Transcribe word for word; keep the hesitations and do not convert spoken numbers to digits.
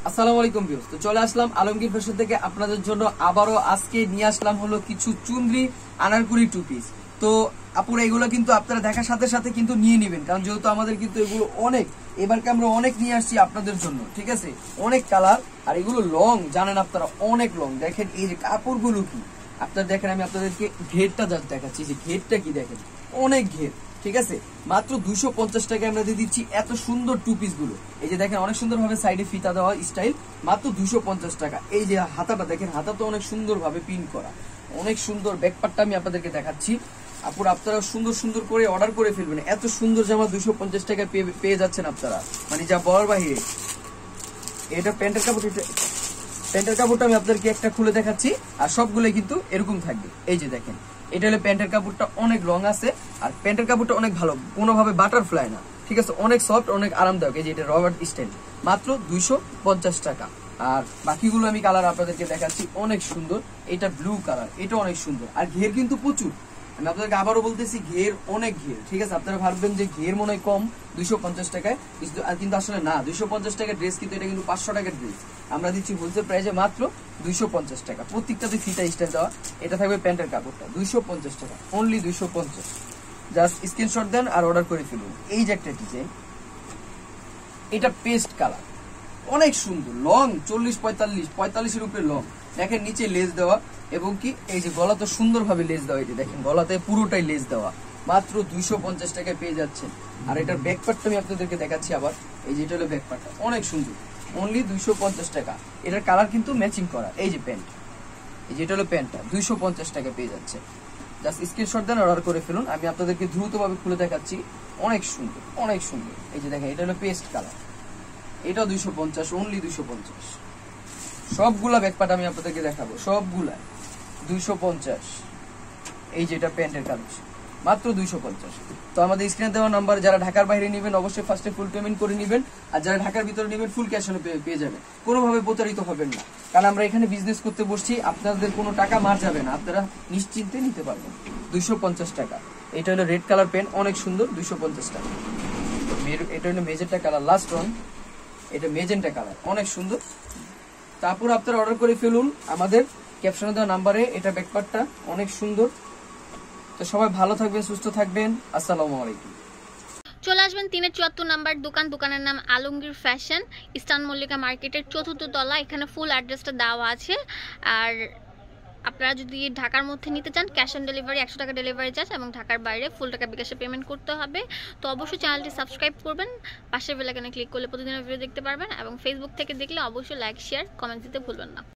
আসসালামু আলাইকুম ভিউয়ার্স, তো চলে আসলাম আলমগীর ফ্যাশন থেকে আপনাদের জন্য আবারও আজকে নিয়ে আসলাম হলো কিছু চুনরি আনারকুলি টু পিস। তো আপুরা এগুলো কিন্তু আপনারা দেখার সাথে সাথে কিন্তু নিয়ে নেবেন, কারণ যেহেতু আমাদের কিন্তু এগুলো অনেক এবারকে আমরা অনেক নিয়ে আসছি আপনাদের জন্য, ঠিক আছে। অনেক কালার আর এগুলো লং, জানেন আপনারা অনেক লং। দেখেন এই যে কাপড়গুলো কি আপনারা দেখেন, আমি আপনাদেরকে ঘেরটা জাস্ট দেখাচ্ছি, যে ঘেরটা কি দেখেন, অনেক ঘের, ঠিক আছে। মাত্র দুইশো পঞ্চাশ টাকায় আমরা দিয়ে দিচ্ছি এত সুন্দর টু পিস গুলো। এই যে দেখেন অনেক সুন্দর ভাবে সাইডে ফিতা দেওয়া স্টাইল, মাত্র দুইশো পঞ্চাশ টাকা। এই যে হাতাটা দেখেন, হাতা তো অনেক সুন্দর ভাবে পিন করা, অনেক সুন্দর। ব্যাকপার্টটা আমি আপনাদেরকে দেখাচ্ছি, আপুরা আপনারা সুন্দর সুন্দর করে অর্ডার করে ফেলবেন। এত সুন্দর জামা দুইশো পঞ্চাশ টাকায় পেয়ে যাচ্ছেন আপনারা, মানে যা বলার বাহিরে। এটা প্যান্টের কাপড়, প্যান্টের কাপড়টা আমি আপনাদেরকে একটা খুলে দেখাচ্ছি, আর সবগুলো কিন্তু এরকম থাকবে। এই যে দেখেন, এটা হলো প্যান্টের কাপড়টা, অনেক লং আছে আর প্যান্টের কাপড়টা অনেক ভালো, কোনোভাবে বাটারফ্লাই না, ঠিক আছে, অনেক সফট, অনেক আরামদায়ক। এই যে এটা রবার্ট স্টাইল, মাত্র দুইশো পঞ্চাশ টাকা। আর বাকিগুলো আমি কালার আপনাদেরকে দেখাচ্ছি, অনেক সুন্দর। এটা ব্লু কালার, এটা অনেক সুন্দর। আর ঘের কিন্তু প্রচুর, আমি আপনাদেরকে আবারও বলতেছি ঘের অনেক ঘের, ঠিক আছে। আপনারা ভাববেন যে ঘের মনে হয় কম দুইশো পঞ্চাশ টাকায়, কিন্তু আসলে না। দুইশো পঞ্চাশ টাকার ড্রেস কিন্তু এটা কিন্তু পাঁচশো টাকার ড্রেস আমরা দিচ্ছি হোলসেল প্রাইসে মাত্র দুইশো পঞ্চাশ টাকা। প্রত্যেকটাতে ফিতা স্টাইল দেওয়া। এটা থাকবে প্যান্টের কাপড়টা, দুইশো পঞ্চাশ টাকা, অনলি দুইশো পঞ্চাশ। জাস্ট স্ক্রিনশট দেন আর অর্ডার করে ফেলুন। এই যে একটা ডিজাইন, এটা পেস্ট কালার, অনেক সুন্দর, লং চল্লিশ পঁয়তাল্লিশ পঁয়তাল্লিশের উপরে লং। দেখেন নিচে লেস দেওয়া, এবং কি এই যে গলাতে সুন্দর ভাবে লেস দেওয়া। এই যে দেখেন গলাতে পুরোটাই লেস দেওয়া, মাত্র দুইশো পঞ্চাশ টাকায় পেয়ে যাচ্ছেন। আর এটার ব্যাকপার্টটা আমি আপনাদেরকে দেখাচ্ছি আবার। এই যে এটা হলো ব্যাকপার্টটা, অনেক সুন্দর, অনলি দুইশো পঞ্চাশ টাকা। এটার কালার কিন্তু ম্যাচিং করা। এই যে প্যান্ট, এই যে এটা হলো প্যান্টটা, দুইশো পঞ্চাশ টাকা পেয়ে যাচ্ছে। জাস্ট স্ক্রিনশট দেন, অর্ডার করে ফেলুন। আমি আপনাদেরকে দ্রুতভাবে খুলে দেখাচ্ছি, অনেক সুন্দর, অনেক সুন্দর। এই যে দেখেন এটা হলো পেস্ট কালার, এটা দুইশো পঞ্চাশ, অনলি দুইশো পঞ্চাশ। সবগুলা ব্যাকপার্ট আমি আপনাদেরকে দেখাবো, সবগুলা দুইশো পঞ্চাশ। এই যে এটা প্যান্টের কালার, মাত্র দুইশো পঞ্চাশ। তো আমাদের স্ক্রিনে দেওয়া নাম্বার, যারা ঢাকার বাইরে নেবেন অবশ্যই ফার্স্টে ফুল পেমেন্ট করে নেবেন, আর যারা ঢাকার ভিতরে নেবেন ফুল ক্যাশ অনে পেয়ে যাবেন। কোনোভাবে প্রতারিত হবেন না, কারণ আমরা এখানে বিজনেস করতে বসছি, আপনাদের কোনো টাকা মার যাবে না, আপনারা নিশ্চিন্তে নিতে পারবেন। দুইশো পঞ্চাশ টাকা। এটা হলো রেড কালার পেন, অনেক সুন্দর, দুইশো পঞ্চাশ টাকা। এটা হলো মেজেন্টা কালার, লাস্ট ওয়ান, এটা মেজেন্টা কালার, অনেক সুন্দর। তারপর আপনারা অর্ডার করে ফেলুন আমাদের ক্যাপশনে দেওয়া নাম্বারে। এটা ব্যাকপার্টটা অনেক সুন্দর। তো সবাই ভালো থাকবেন, সুস্থ থাকবেন, আসসালামু আলাইকুম। চলে আসবেন তিনের চুয়াত্তর নাম্বার দোকান, দোকানের নাম আলমগীর ফ্যাশন, ইস্টার্ন মল্লিকা মার্কেটের চতুর্থ তলা। এখানে ফুল অ্যাড্রেসটা দেওয়া আছে। আর আপনারা যদি ঢাকার মধ্যে নিতে চান ক্যাশ অন ডেলিভারি, একশো টাকা ডেলিভারি চার্জ, এবং ঢাকার বাইরে ফুল টাকা বিকাশে পেমেন্ট করতে হবে। তো অবশ্যই চ্যানেলটি সাবস্ক্রাইব করবেন, পাশের বেল আইকনে ক্লিক করলে প্রতিদিনের ভিডিও দেখতে পারবেন, এবং ফেসবুক থেকে দেখলে অবশ্যই লাইক, শেয়ার, কমেন্ট দিতে ভুলবেন না।